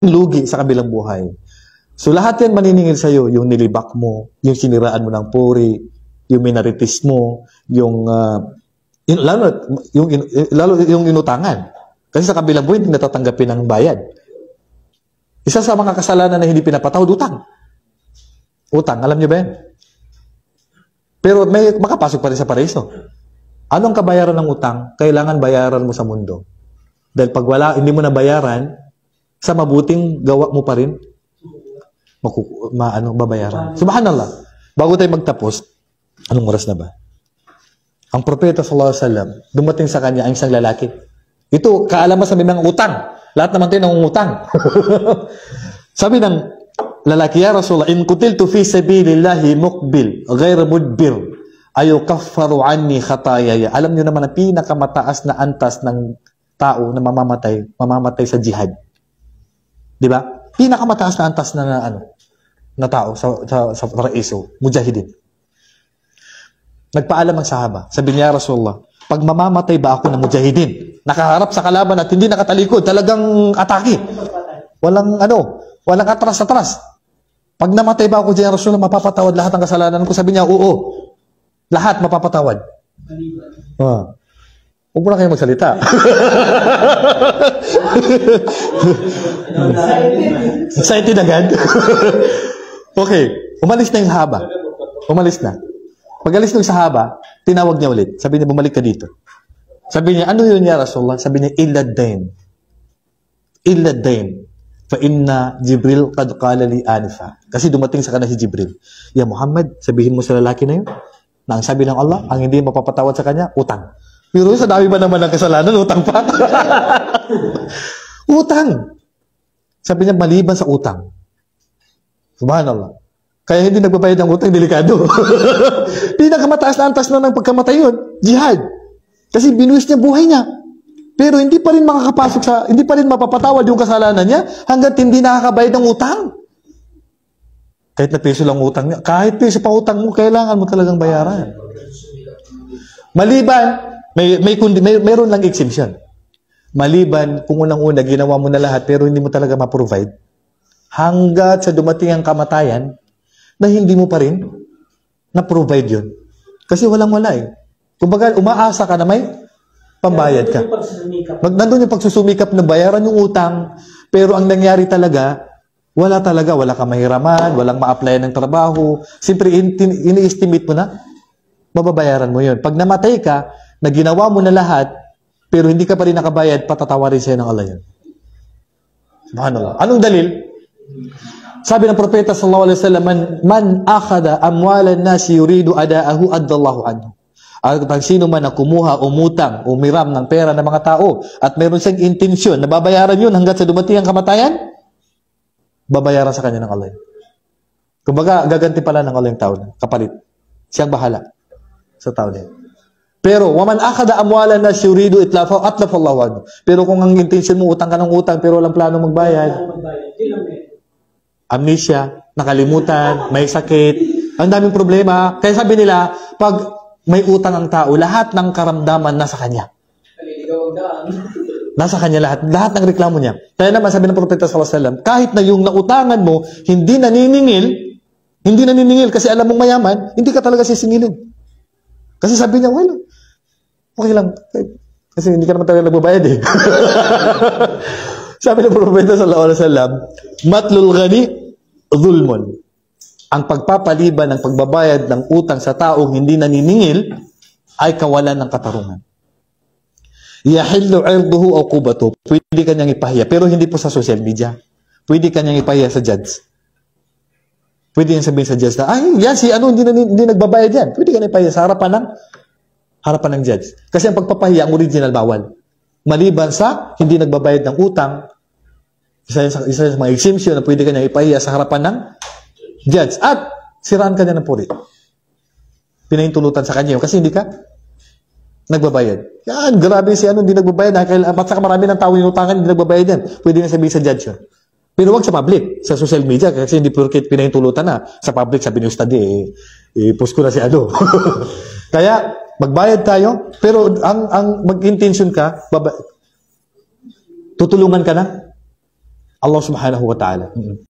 lugi sa kabilang buhay. So lahat yan maniningil sa'yo, yung nilibak mo, yung siniraan mo ng puri, yung minaritis mo, yung lalo yung inutangan. Kasi sa kabilang buhay, hindi natatanggapin ng bayad. Isa sa mga kasalanan na hindi pinapatawad, utang. Utang, alam niyo ba yan? Pero may makapasok pa rin sa paraiso. Anong kabayaran ng utang? Kailangan bayaran mo sa mundo. Dahil pag hindi mo na bayaran, sa mabuting gawa mo pa rin, babayaran. Subhanallah. Bago tayo magtapos, anong oras na ba? Ang propeta sallallahu alaihi wasallam, dumating sa kanya ang isang lalaki. Ito, kaalaman sa mga utang. Lahat naman tayo nangungutang. Sabi ng lalaki, ya Rasulullah, in kutiltu fi sabilillahi muqbil, ghayr mudbir, ayukaffaru anni khatayaya. Alam niyo naman ang pinakamataas na antas ng tao na mamamatay sa jihad. Di ba? Pinakamataas na antas na tao sa paraiso, mujahidin. Nagpaalam ang sahaba. Sabi niya, Rasulullah, pag mamamatay ba ako ng mujahidin, nakaharap sa kalaban at hindi nakatalikod, talagang atake. Walang atras-atras. Pag namatay ba ako diyan, Rasulullah, mapapatawad lahat ng kasalanan ko? Sabi niya, oo. Lahat mapapatawad. Huwag mo na kayo magsalita. Excited agad? Okay. Umalis na yung sahaba. Umalis na. Pag-alis ng sahaba, tinawag niya ulit. Sabi niya, bumalik ka dito. Sabi niya, ano yun niya, Rasulullah? Sabi niya, illa dain. Illa dain. Fa inna Jibril qad qala li anifa. Kasi dumating sa kanya si Jibril. Ya Muhammad, sabihin mo sa lalaki na yun, na ang sabi ng Allah, ang hindi mapapatawad sa kanya, utang. Pero sa dami ba naman ng kasalanan, utang pa? Utang. Sabi niya, maliban sa utang. Subhanallah. Kaya hindi nagbabayad ng utang, delikado. Pinakamataas na antas na ng pagkamatay yun, jihad. Kasi binuwis niya buhay niya. Pero hindi pa rin makakapasok hindi pa rin mapapatawad yung kasalanan niya hanggat hindi nakakabayad ng utang. Kahit na piso lang utang niya, kahit piso pa utang mo, kailangan mo talagang bayaran. Maliban, mayroon lang exemption. Maliban, kung unang-una, ginawa mo na lahat pero hindi mo talaga ma-provide, hanggat sa dumating ang kamatayan, na hindi mo pa rin na-provide yun. Kasi walang-wala eh. Kumbaga, umaasa ka na may pambayad ka. Nandun yung pagsusumikap na bayaran yung utang, pero ang nangyari talaga, wala ka mahiraman, walang ma-applyan ng trabaho. Siyempre, ini-estimate mo na, mababayaran mo yun. Pag namatay ka, na ginawa mo na lahat, pero hindi ka pa rin nakabayad, patatawarin sa'yo ng Allah yun. Subhanallah. Anong dalil? Sabi ng propeta sallallahu alaihi wasallam, man akhadha amwalan nasi yuridu adaahu addallahu anhu. At pag sino man na kumuha, umutang, umiram ng pera ng mga tao at meron siyang intensyon na babayaran yun hanggat sa dumating ang kamatayan, babayaran sa kanya ng Allah. Kumbaga, gaganti pala ng Allah yung tao na, kapalit. Siyang bahala sa tao niya. Pero, waman akhadha amwalan nasi yuridu itlafahu atlafallahu anhu. Pero kung ang intensyon mo, utang ka ng utang pero walang plano magbayad, amnesia, nakalimutan, may sakit, ang daming problema. Kaya sabi nila, pag may utang ang tao, lahat ng karamdaman nasa kanya. Nasa kanya lahat. Lahat ng reklamo niya. Kaya naman sabi ng propeta sallallahu alaihi wasallam, kahit na yung nautangan mo, hindi naniningil kasi alam mong mayaman, hindi ka talaga sisingilin. Kasi sabi niya, well, okay lang. Kasi hindi ka naman talaga nagbabayad eh. Sabi ng propeta sallallahu alaihi wasallam, matlul ghani dhulmun. Ang pagpapaliban ng pagbabayad ng utang sa taong hindi naniningil ay kawalan ng katarungan. Yahillu 'irduhu aw qubatu. Pwede kanyang ipahiya, pero hindi po sa social media. Pwede kanyang ipahiya sa judge. Pwede niyang sabihin sa judge na, ay, yan si hindi nagbabayad yan. Pwede kanyang ipahiya sa harapan ng judge. Kasi ang pagpapahiya, ang original bawal. Maliban sa hindi nagbabayad ng utang, isa sa mga exemption na pwede kanyang ipahiya sa harapan ng judge. At siraan kanya ng puri. Pinahintulutan sa kanya yun kasi hindi ka nagbabayad. Yan, grabe si hindi nagbabayad. At saka marami ng tao yung utangan, hindi nagbabayad yan. Pwede na sabihin sa judge yun. Pero wag sa public, sa social media, kasi hindi porket pinahintulutan na. Sa public, sabi niyo study, post ko na si Kaya, magbayad tayo, pero ang mag-intention ka, tutulungan ka na. Allah subhanahu wa ta'ala.